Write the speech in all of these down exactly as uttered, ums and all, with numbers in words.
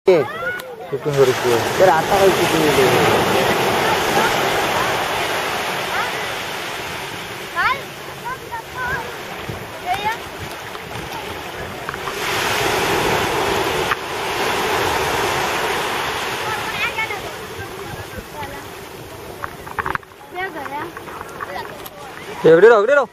shooting तर आता काही शूटिंग एवढे राहू एवढे राहू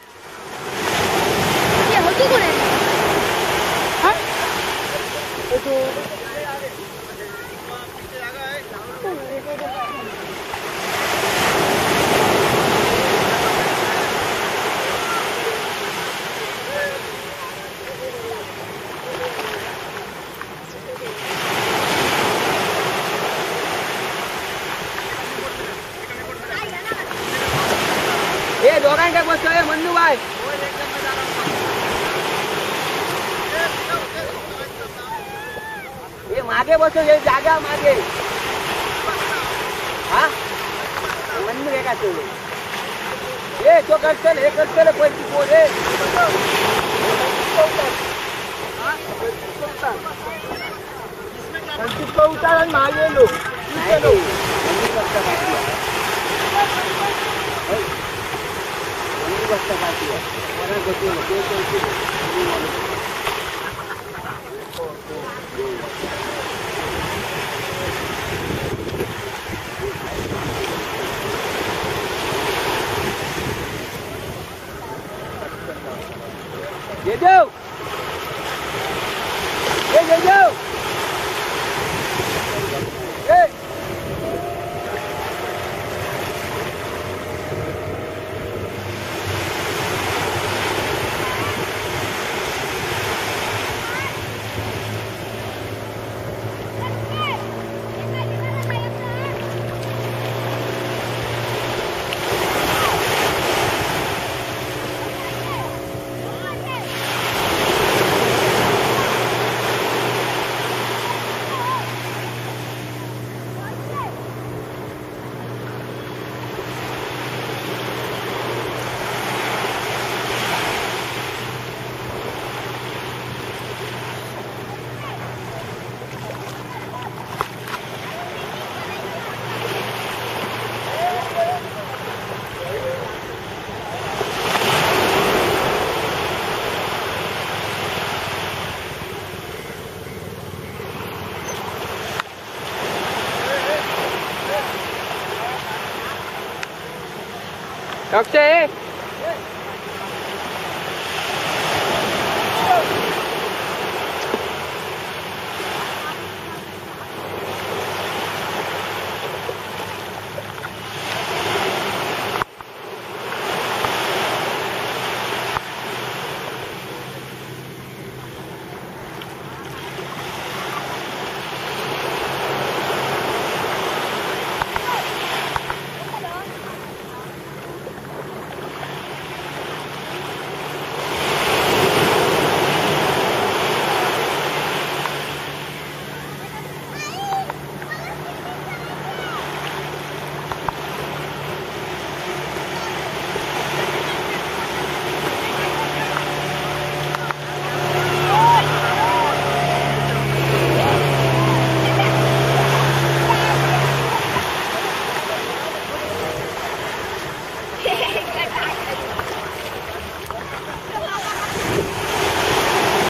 ए दोघांच्या बसतोय मन्नू बाय ये मागे बसो ये जागा मागे हाँ मन्नू है का तू ये तो करते ले करते ले कोई को रे संचित को उतार मागे लो चलो बस्ता बाकी है और गति में दो दो ये जाओ ये ये जाओ ये Doctor